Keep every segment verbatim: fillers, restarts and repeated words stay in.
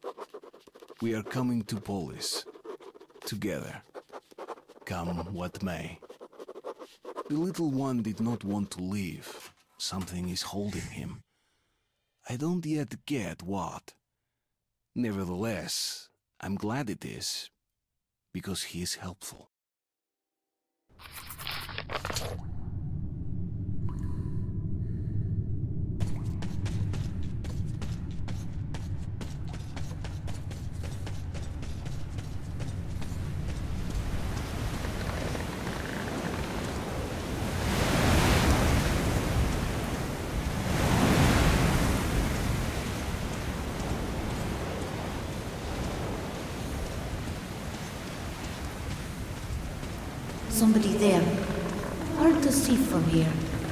We are coming to Polis. Together. Come what may. The little one did not want to leave. Something is holding him. I don't yet get what. Nevertheless, I'm glad it is, because he is helpful. Somebody there. Hard to see from here.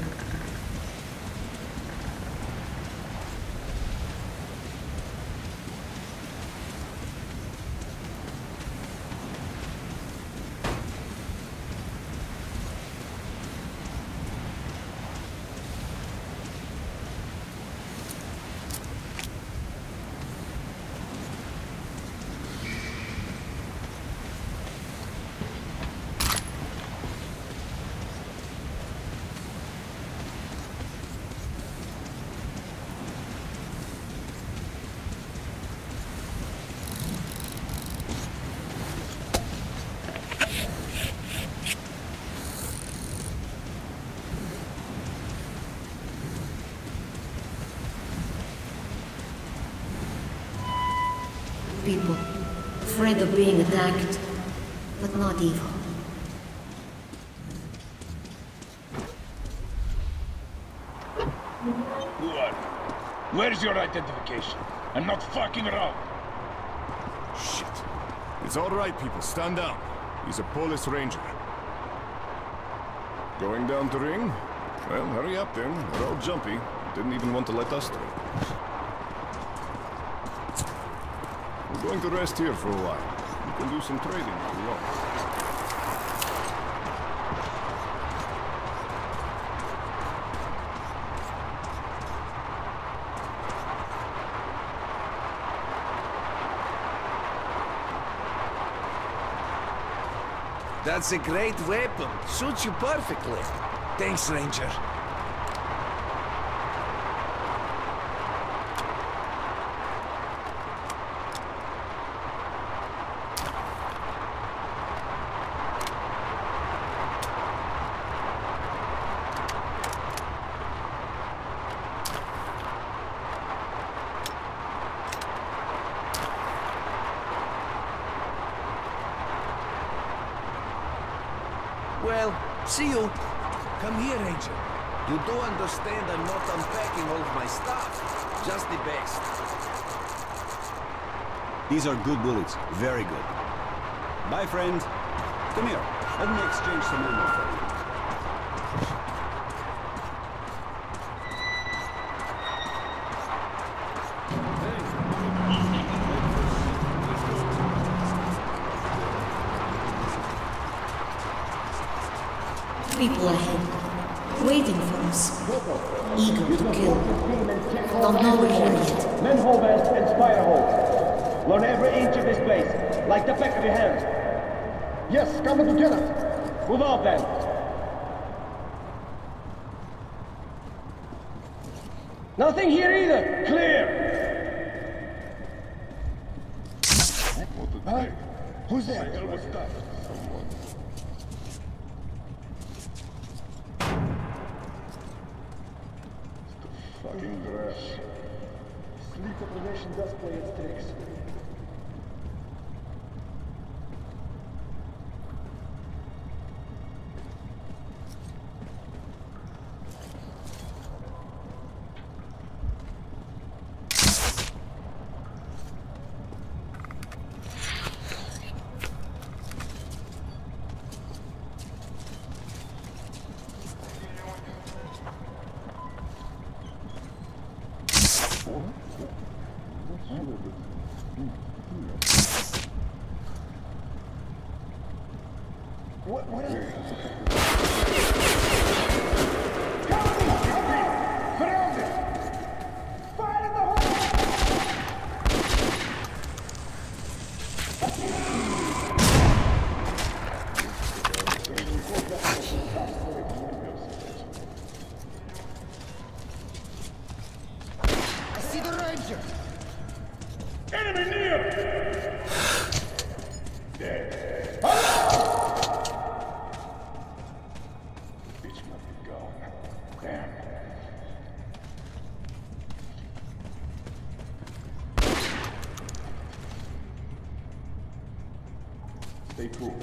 People, afraid of being attacked, but not evil. Who are you? Where's your identification? I'm not fucking around. Shit. It's all right, people. Stand down. He's a Polis ranger. Going down to ring? Well, hurry up then. They're all jumpy. Didn't even want to let us through. We're going to rest here for a while. We can do some trading if you want. That's a great weapon. Suits you perfectly. Thanks, Ranger. Well, see you. Come here, Ranger. You do understand I'm not unpacking all of my stuff. Just the best. These are good bullets. Very good. Bye, friend. Come here. Let me exchange some ammo for you. People ahead, waiting for us, eager to kill. Don't know we're here yet. Manholes and spire holes. Learn every inch of this place, like the back of your hand. Yes, coming to Lieutenant. Move out then. Nothing here either. Clear. Huh? Who's there? Fucking grass. Sleep deprivation does play its tricks. What, what is it? Fire in the hole! Ranger! Enemy near! Dead. Bitch must be gone. Damn. Stay cool.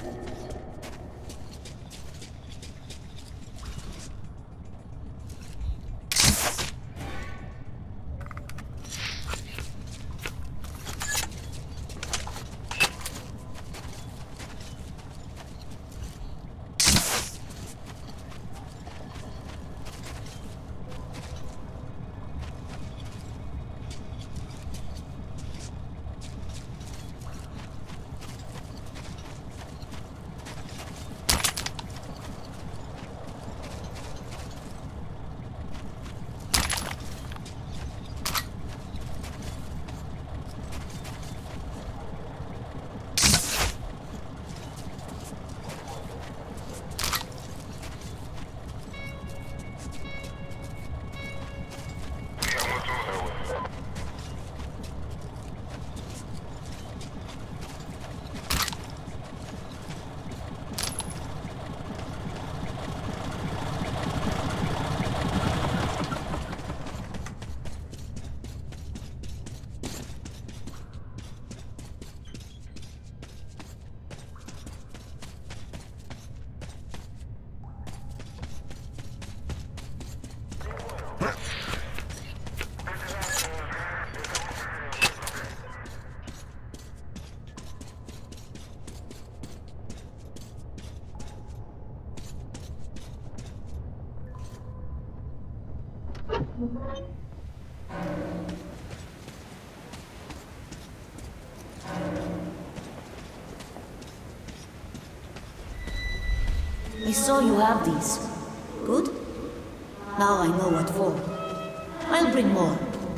I saw you have these. Good? Now I know what for. I'll bring more.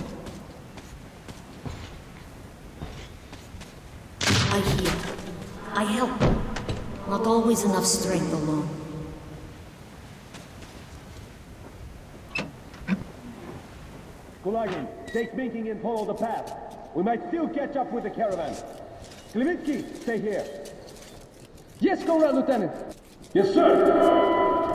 I heal. I help. Not always enough strength alone. Kulagin, take Minking and follow the path. We might still catch up with the caravan. Klivitsky, stay here. Yes, Comrade Lieutenant. Yes, sir.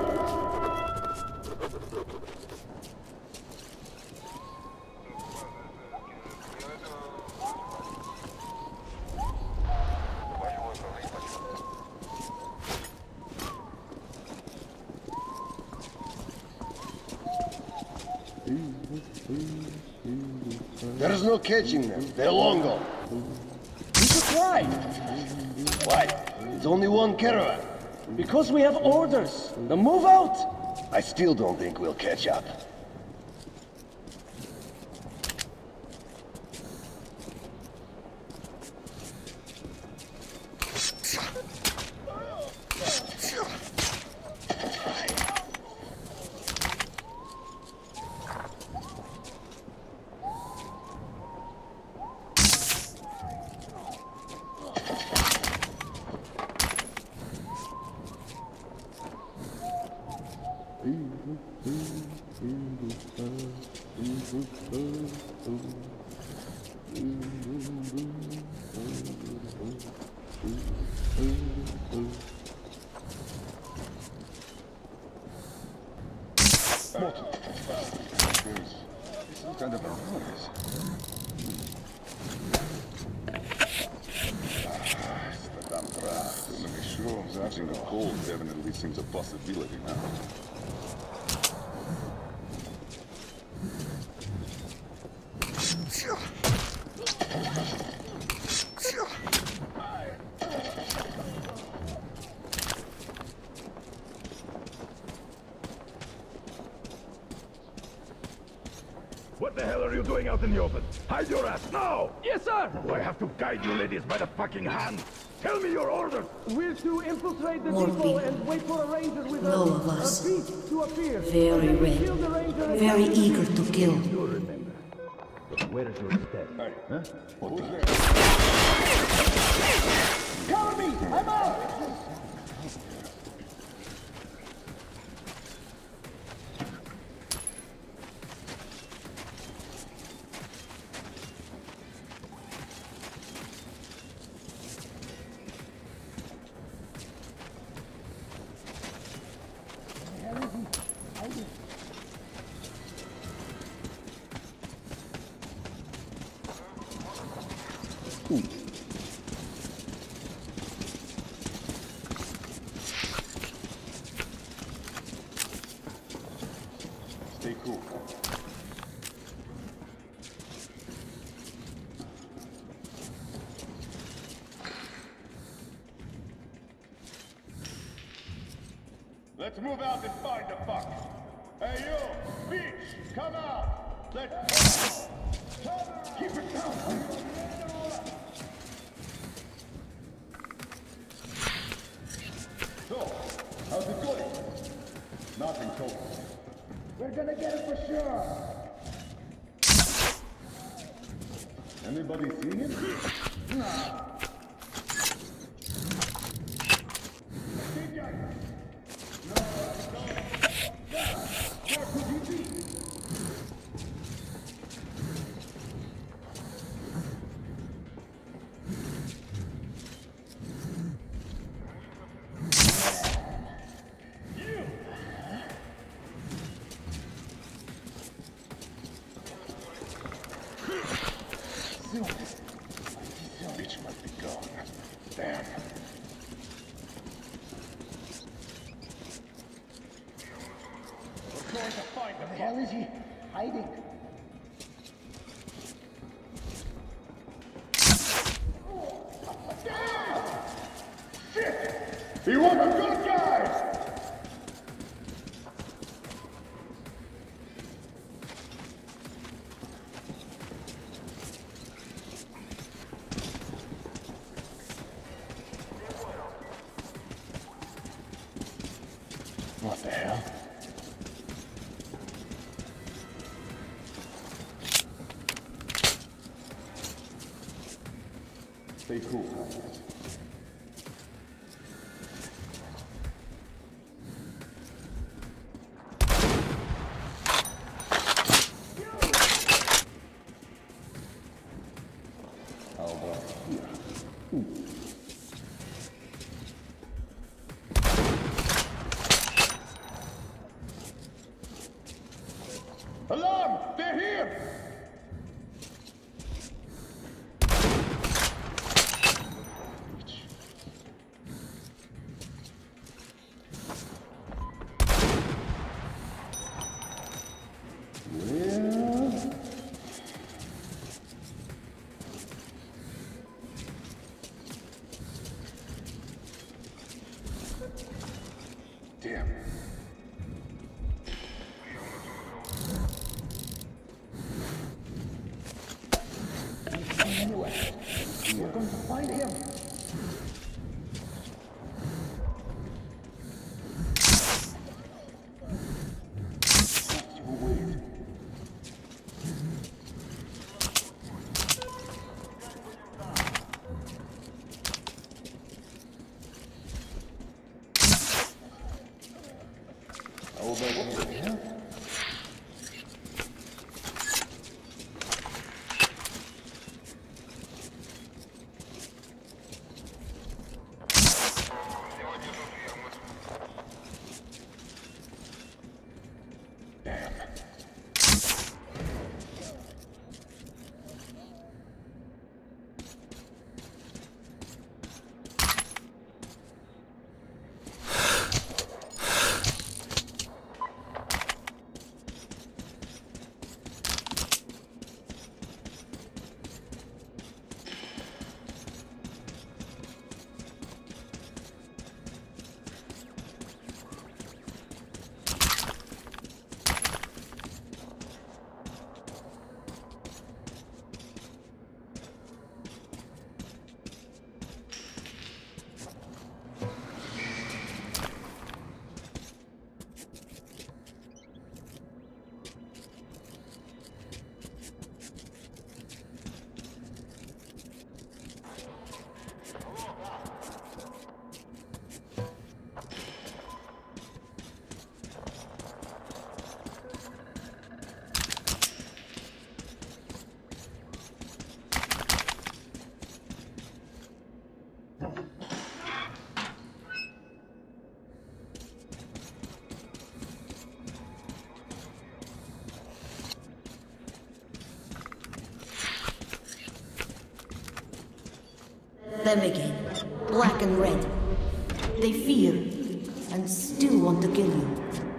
There's no catching them. They're long gone. We should try. Why? It's only one caravan. Because we have orders. Now move out. I still don't think we'll catch up. Some kind of a noise. Ah, it's the damn draft. Let me be sure. Catching the cold definitely seems a possibility now. What the hell are you doing out in the open? Hide your ass now! Yes, sir. Do I have to guide you ladies by the fucking hand? Tell me your orders! We're to infiltrate the More depot people. and wait for a ranger with No a, of us. a beast to appear. Very And then we red. kill the ranger and- Very eager to kill. You remember. But where is your step? Hey, Huh? what the? Cover me! I'm out! Stay cool. Let's move out and find the fuck. Hey, you! Beach! Come out! Let's go! Keep it down! So, how's it going? Nothing told. We're gonna get it for sure. Anybody seen him? Nah. Bitch must be gone. Damn. We're going to find him. Where the hell is he? Hiding. He was a good guy! What the hell? Stay cool. How about here? Ooh. Alarm! They're here! Well... Damn. Anyway, we're going to find him. How about over here? them again, black and red. They fear, and still want to kill you.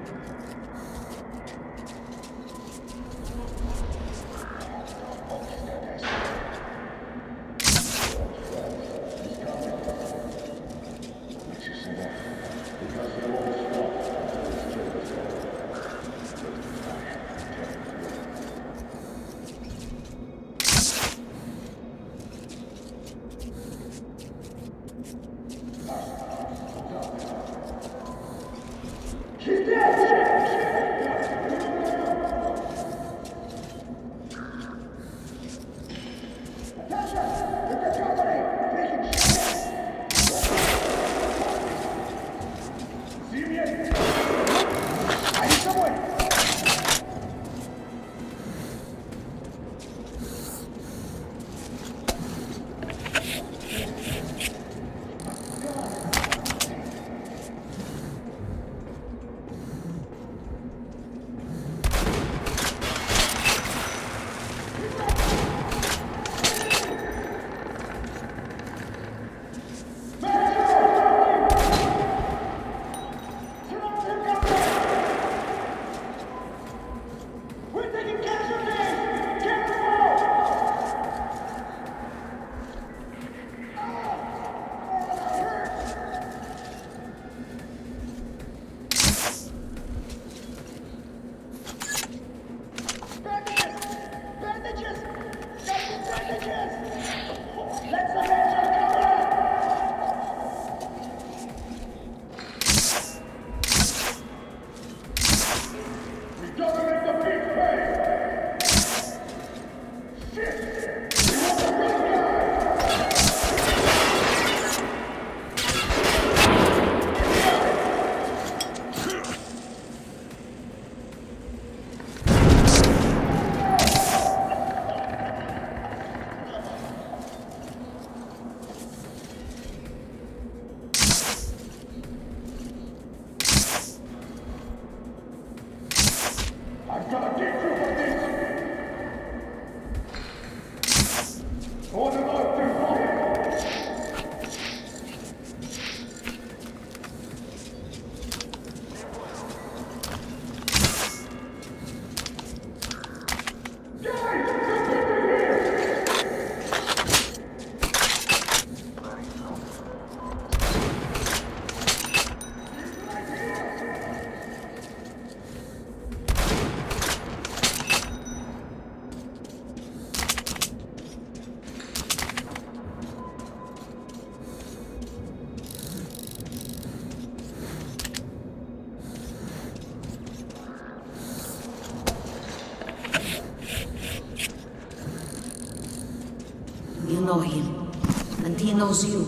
You know him, and he knows you.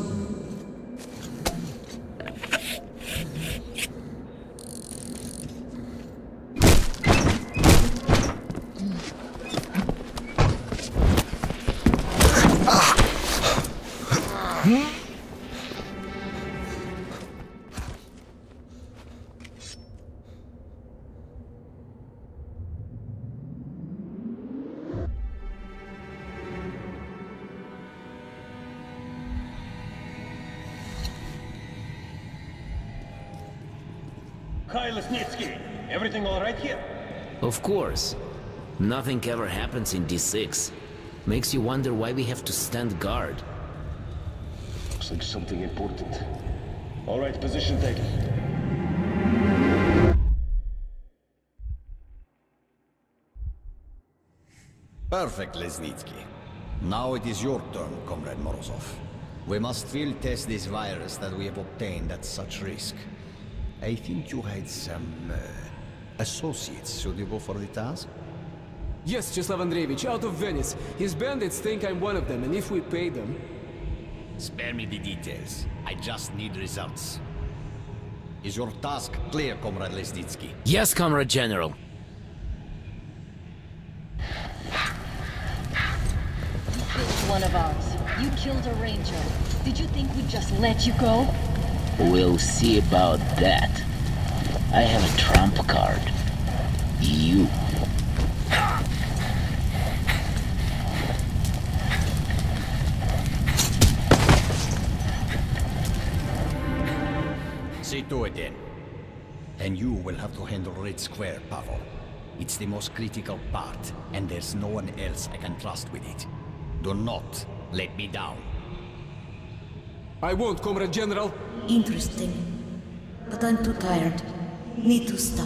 Kyle Lesnitsky, everything all right here? Of course. Nothing ever happens in D six. Makes you wonder why we have to stand guard. Looks like something important. All right, position taken. Perfect, Lesnitsky. Now it is your turn, Comrade Morozov. We must field test this virus that we have obtained at such risk. I think you had some uh, associates suitable for the task? Yes, Cheslav Andreevich, out of Venice. His bandits think I'm one of them, and if we pay them... Spare me the details. I just need results. Is your task clear, Comrade Lesnitsky? Yes, Comrade General. You killed one of ours. You killed a ranger. Did you think we'd just let you go? We'll see about that. I have a trump card. You. me to it then. And you will have to handle Red Square, Pavel. It's the most critical part, and there's no one else I can trust with it. Do not let me down. I won't, Comrade General. Interesting. But I'm too tired. Need to stop.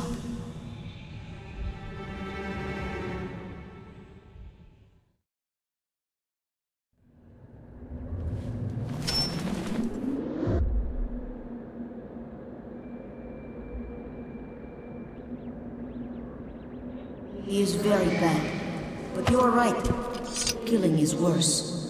He is very bad. But you are right. Killing is worse.